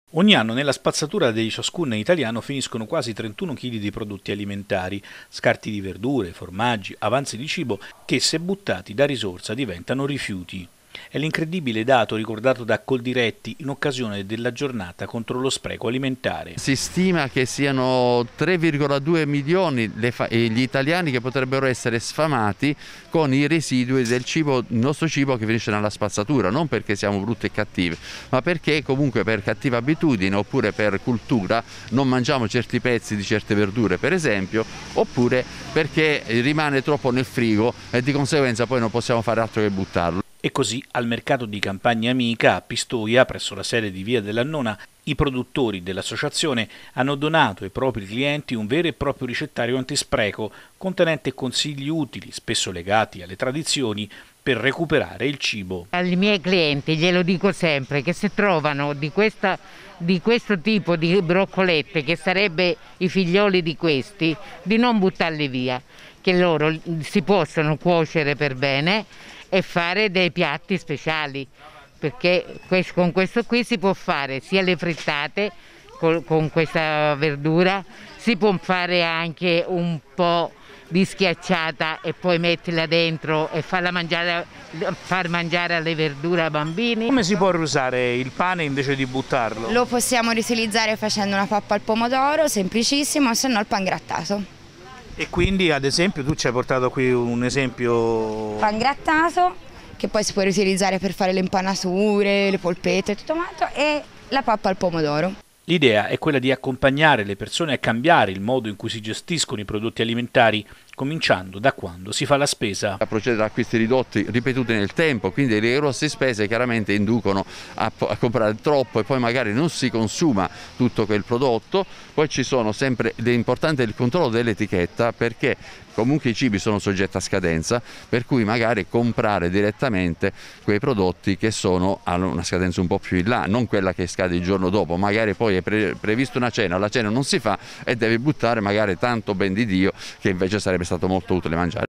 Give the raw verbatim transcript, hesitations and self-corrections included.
Ogni anno nella spazzatura di ciascun italiano finiscono quasi trentuno chili di prodotti alimentari, scarti di verdure, formaggi, avanzi di cibo che, se buttati da risorsa, diventano rifiuti. È l'incredibile dato ricordato da Coldiretti in occasione della giornata contro lo spreco alimentare. Si stima che siano tre virgola due milioni gli italiani che potrebbero essere sfamati con i residui del cibo, il nostro cibo che finisce nella spazzatura, non perché siamo brutti e cattivi, ma perché comunque per cattiva abitudine oppure per cultura non mangiamo certi pezzi di certe verdure, per esempio, oppure perché rimane troppo nel frigo e di conseguenza poi non possiamo fare altro che buttarlo. E così al mercato di Campagna Amica a Pistoia, presso la sede di Via dell'Annona, i produttori dell'associazione hanno donato ai propri clienti un vero e proprio ricettario antispreco, contenente consigli utili, spesso legati alle tradizioni, per recuperare il cibo. Ai miei clienti glielo dico sempre che se trovano di, questa, di questo tipo di broccolette, che sarebbe i figlioli di questi, di non buttarli via, che loro si possono cuocere per bene e fare dei piatti speciali, perché con questo qui si può fare sia le frittate con questa verdura, si può fare anche un po' di schiacciata e poi metterla dentro e farla mangiare, far mangiare alle verdure ai bambini. Come si può usare il pane invece di buttarlo? Lo possiamo riutilizzare facendo una pappa al pomodoro, semplicissimo, se no il pangrattato. E quindi ad esempio tu ci hai portato qui un esempio... Pangrattato, che poi si può riutilizzare per fare le impanature, le polpette e tutto quanto, e la pappa al pomodoro. L'idea è quella di accompagnare le persone a cambiare il modo in cui si gestiscono i prodotti alimentari, cominciando da quando si fa la spesa. A procedere a acquisti ridotti ripetuti nel tempo, quindi le grosse spese chiaramente inducono a, a comprare troppo e poi magari non si consuma tutto quel prodotto. Poi ci sono sempre, è importante il controllo dell'etichetta, perché comunque i cibi sono soggetti a scadenza, per cui magari comprare direttamente quei prodotti che sono a una scadenza un po' più in là, non quella che scade il giorno dopo. Magari poi è pre prevista una cena, la cena non si fa e devi buttare magari tanto ben di Dio che invece sarebbe stato molto utile mangiare.